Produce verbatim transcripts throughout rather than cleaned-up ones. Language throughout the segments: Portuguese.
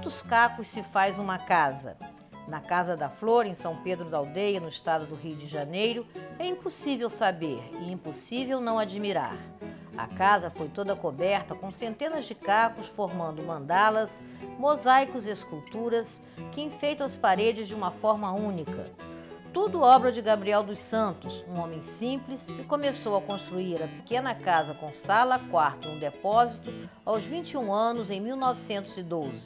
quantos cacos se faz uma casa? Na Casa da Flor, em São Pedro da Aldeia, no estado do Rio de Janeiro, é impossível saber e impossível não admirar. A casa foi toda coberta com centenas de cacos formando mandalas, mosaicos e esculturas que enfeitam as paredes de uma forma única. Tudo obra de Gabriel dos Santos, um homem simples que começou a construir a pequena casa com sala, quarto e um depósito aos vinte e um anos em mil novecentos e doze.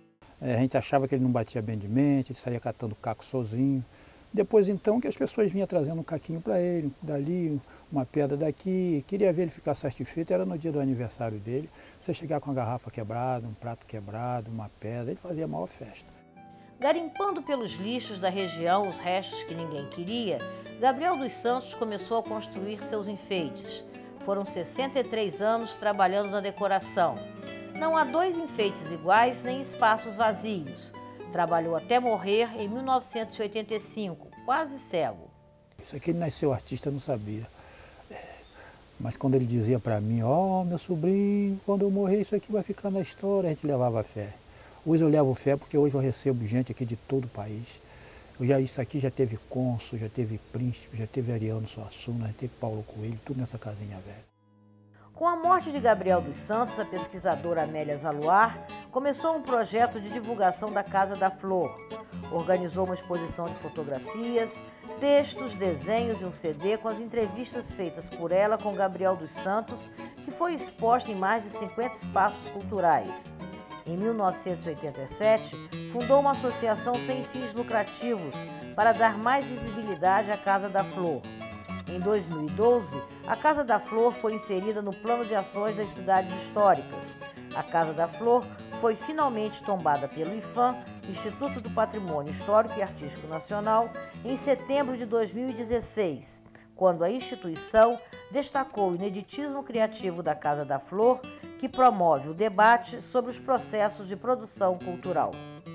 É, a gente achava que ele não batia bem de mente, ele saía catando caco sozinho. Depois então que as pessoas vinham trazendo um caquinho para ele, dali, uma pedra daqui. Queria ver ele ficar satisfeito, era no dia do aniversário dele. Você chegar com uma garrafa quebrada, um prato quebrado, uma pedra, ele fazia a maior festa. Garimpando pelos lixos da região os restos que ninguém queria, Gabriel dos Santos começou a construir seus enfeites. Foram sessenta e três anos trabalhando na decoração. Não há dois enfeites iguais nem espaços vazios. Trabalhou até morrer em mil novecentos e oitenta e cinco, quase cego. Isso aqui ele nasceu artista, não sabia. É, mas quando ele dizia para mim, ó, oh, meu sobrinho, quando eu morrer isso aqui vai ficar na história, a gente levava fé. Hoje eu levo fé porque hoje eu recebo gente aqui de todo o país. Eu já, isso aqui já teve cônsul, já teve príncipe, já teve Ariano Suassuna, já teve Paulo Coelho, tudo nessa casinha velha. Com a morte de Gabriel dos Santos, a pesquisadora Amélia Zaluar começou um projeto de divulgação da Casa da Flor. Organizou uma exposição de fotografias, textos, desenhos e um C D com as entrevistas feitas por ela com Gabriel dos Santos, que foi exposta em mais de cinquenta espaços culturais. Em mil novecentos e oitenta e sete, fundou uma associação sem fins lucrativos para dar mais visibilidade à Casa da Flor. Em dois mil e doze, a Casa da Flor foi inserida no Plano de Ações das Cidades Históricas. A Casa da Flor foi finalmente tombada pelo IPHAN, Instituto do Patrimônio Histórico e Artístico Nacional, em setembro de dois mil e dezesseis, quando a instituição destacou o ineditismo criativo da Casa da Flor, que promove o debate sobre os processos de produção cultural.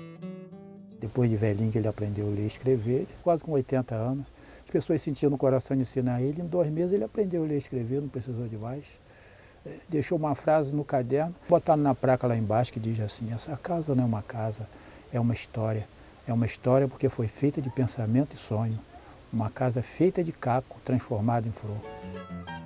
Depois de velhinho que ele aprendeu a ler e escrever, quase com oitenta anos, as pessoas sentiam no coração de ensinar ele, em dois meses ele aprendeu a ler e escrever, não precisou de mais. Deixou uma frase no caderno, botaram na placa lá embaixo que diz assim, essa casa não é uma casa, é uma história. É uma história porque foi feita de pensamento e sonho. Uma casa feita de caco, transformada em flor.